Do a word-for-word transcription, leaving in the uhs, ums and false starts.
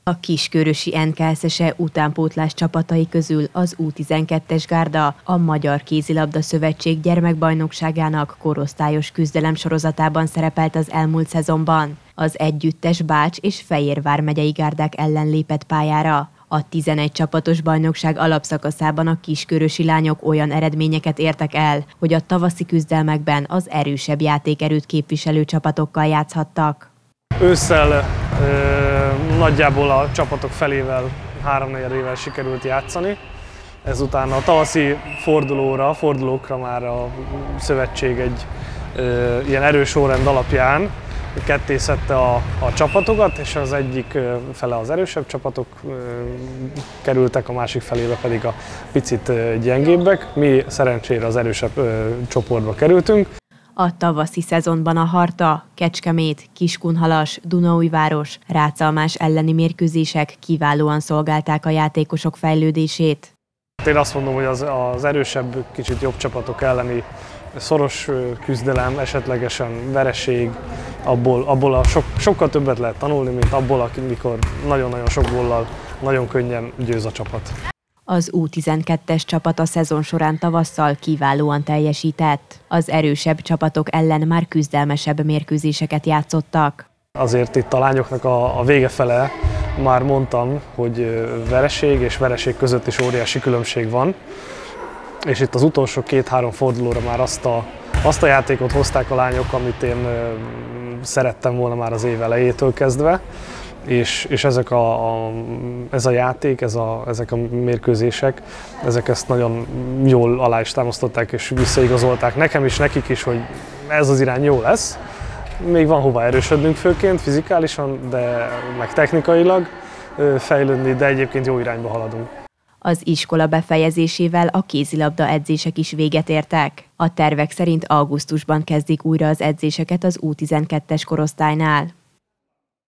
A Kiskörösi en ká es es e utánpótlás csapatai közül az U tizenkettes gárda a Magyar Kézilabda Szövetség gyermekbajnokságának korosztályos küzdelem sorozatában szerepelt az elmúlt szezonban. Az együttes Bács és Fejérvár megyei gárdák ellen lépett pályára. A tizenegy csapatos bajnokság alapszakaszában a kiskörösi lányok olyan eredményeket értek el, hogy a tavaszi küzdelmekben az erősebb játékerőt képviselő csapatokkal játszhattak. Ősszel e, nagyjából a csapatok felével, háromnegyedével sikerült játszani. Ezután a tavaszi fordulóra, fordulókra már a szövetség egy e, ilyen erős sorrend alapján kettészette a, a csapatokat, és az egyik fele az erősebb csapatok kerültek, a másik felébe pedig a picit gyengébbek. Mi szerencsére az erősebb csoportba kerültünk. A tavaszi szezonban a Harta, Kecskemét, Kiskunhalas, Dunaújváros, Rácalmás elleni mérkőzések kiválóan szolgálták a játékosok fejlődését. Én azt mondom, hogy az, az erősebb, kicsit jobb csapatok elleni szoros küzdelem, esetlegesen vereség, abból, abból a sok, sokkal többet lehet tanulni, mint abból, amikor nagyon-nagyon sok góllal nagyon könnyen győz a csapat. Az U tizenkettes csapat a szezon során tavasszal kiválóan teljesített. Az erősebb csapatok ellen már küzdelmesebb mérkőzéseket játszottak. Azért itt a lányoknak a, a vége fele már mondtam, hogy vereség és vereség között is óriási különbség van. És itt az utolsó két-három fordulóra már azt a, azt a játékot hozták a lányok, amit én ö, szerettem volna már az év elejétől kezdve. És, és ezek a, a, ez a játék, ez a, ezek a mérkőzések, ezek ezt nagyon jól alá is támasztották és visszaigazolták nekem is, nekik is, hogy ez az irány jó lesz. Még van hova erősödnünk főként, fizikálisan, de meg technikailag ö, fejlődni, de egyébként jó irányba haladunk. Az iskola befejezésével a kézilabda edzések is véget értek. A tervek szerint augusztusban kezdik újra az edzéseket az U tizenkettes korosztálynál.